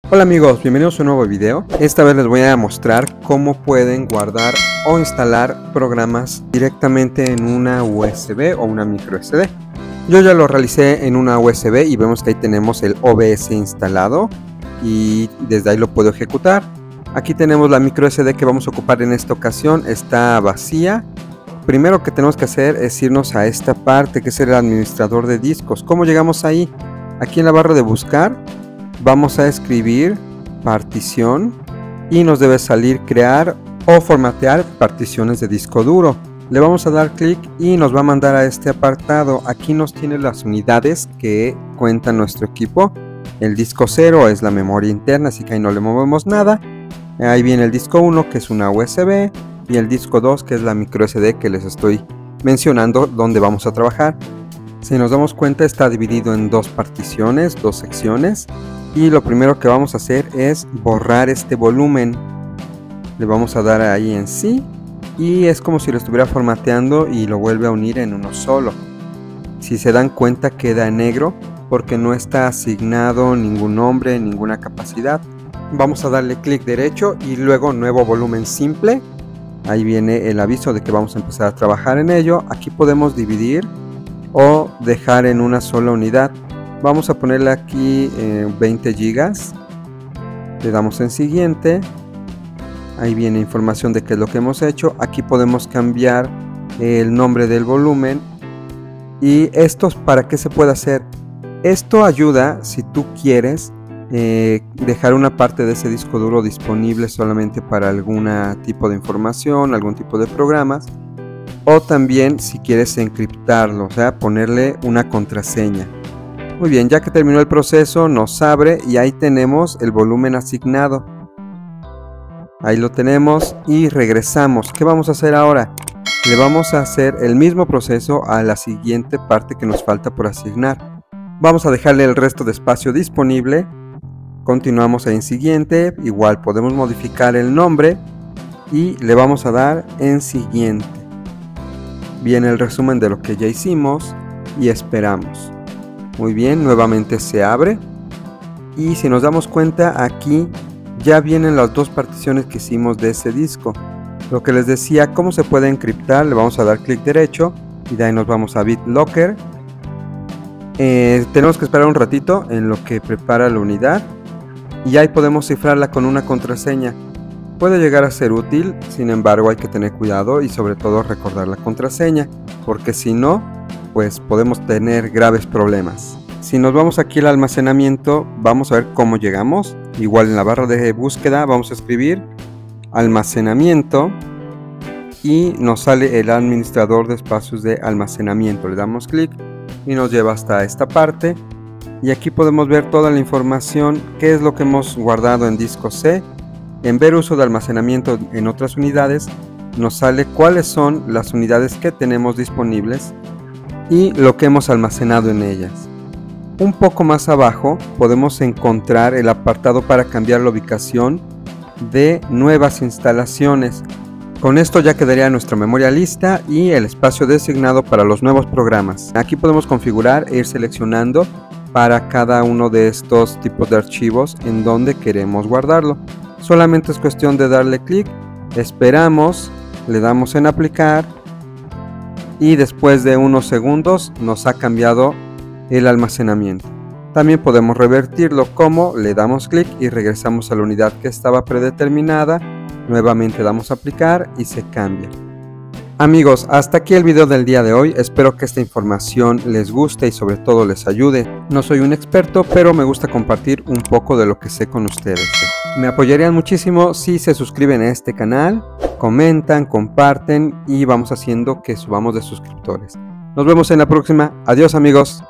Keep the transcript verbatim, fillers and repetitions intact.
Hola amigos, bienvenidos a un nuevo video. Esta vez les voy a mostrar cómo pueden guardar o instalar programas directamente en una U S B o una micro S D. Yo ya lo realicé en una U S B y vemos que ahí tenemos el O B S instalado y desde ahí lo puedo ejecutar. Aquí tenemos la micro S D que vamos a ocupar en esta ocasión, está vacía. Primero que tenemos que hacer es irnos a esta parte que es el administrador de discos. ¿Cómo llegamos ahí? Aquí en la barra de buscar vamos a escribir partición y nos debe salir crear o formatear particiones de disco duro. Le vamos a dar clic y nos va a mandar a este apartado. Aquí nos tiene las unidades que cuenta nuestro equipo. El disco cero es la memoria interna, así que ahí no le movemos nada. Ahí viene el disco uno, que es una U S B, y el disco dos, que es la micro S D que les estoy mencionando donde vamos a trabajar. Si nos damos cuenta, está dividido en dos particiones, dos secciones. Y lo primero que vamos a hacer es borrar este volumen. Le vamos a dar ahí en sí y es como si lo estuviera formateando y lo vuelve a unir en uno solo. Si se dan cuenta, queda en negro porque no está asignado ningún nombre, ninguna capacidad. Vamos a darle clic derecho y luego nuevo volumen simple. Ahí viene el aviso de que vamos a empezar a trabajar en ello. Aquí podemos dividir o dejar en una sola unidad. Vamos a ponerle aquí eh, veinte gigas. Le damos en siguiente. Ahí viene información de qué es lo que hemos hecho. Aquí podemos cambiar el nombre del volumen. ¿Y esto para qué se puede hacer? Esto ayuda si tú quieres eh, dejar una parte de ese disco duro disponible solamente para algún tipo de información, algún tipo de programas. O también si quieres encriptarlo, o sea, ponerle una contraseña. Muy bien, ya que terminó el proceso nos abre y ahí tenemos el volumen asignado. Ahí lo tenemos y regresamos. ¿Qué vamos a hacer ahora? Le vamos a hacer el mismo proceso a la siguiente parte que nos falta por asignar. Vamos a dejarle el resto de espacio disponible. Continuamos en siguiente. Igual podemos modificar el nombre y le vamos a dar en siguiente. Viene el resumen de lo que ya hicimos y esperamos. Muy bien, nuevamente se abre y si nos damos cuenta aquí ya vienen las dos particiones que hicimos de ese disco. Lo que les decía, cómo se puede encriptar, le vamos a dar clic derecho y de ahí nos vamos a BitLocker. Eh, tenemos que esperar un ratito en lo que prepara la unidad y ahí podemos cifrarla con una contraseña. Puede llegar a ser útil, sin embargo hay que tener cuidado y sobre todo recordar la contraseña, porque si no, pues podemos tener graves problemas. Si nos vamos aquí al almacenamiento, vamos a ver cómo llegamos. Igual en la barra de búsqueda vamos a escribir almacenamiento y nos sale el administrador de espacios de almacenamiento. Le damos clic y nos lleva hasta esta parte y aquí podemos ver toda la información, qué es lo que hemos guardado en disco C. En ver uso de almacenamiento en otras unidades nos sale cuáles son las unidades que tenemos disponibles y lo que hemos almacenado en ellas. Un poco más abajo podemos encontrar el apartado para cambiar la ubicación de nuevas instalaciones. Con esto ya quedaría nuestra memoria lista y el espacio designado para los nuevos programas. Aquí podemos configurar e ir seleccionando para cada uno de estos tipos de archivos en donde queremos guardarlo. Solamente es cuestión de darle clic, esperamos, le damos en aplicar y después de unos segundos nos ha cambiado el almacenamiento. También podemos revertirlo, como le damos clic y regresamos a la unidad que estaba predeterminada, nuevamente damos a aplicar y se cambia. Amigos, hasta aquí el video del día de hoy. Espero que esta información les guste y sobre todo les ayude. No soy un experto, pero me gusta compartir un poco de lo que sé con ustedes. Me apoyarían muchísimo si se suscriben a este canal, comentan, comparten y vamos haciendo que subamos de suscriptores. Nos vemos en la próxima. Adiós amigos.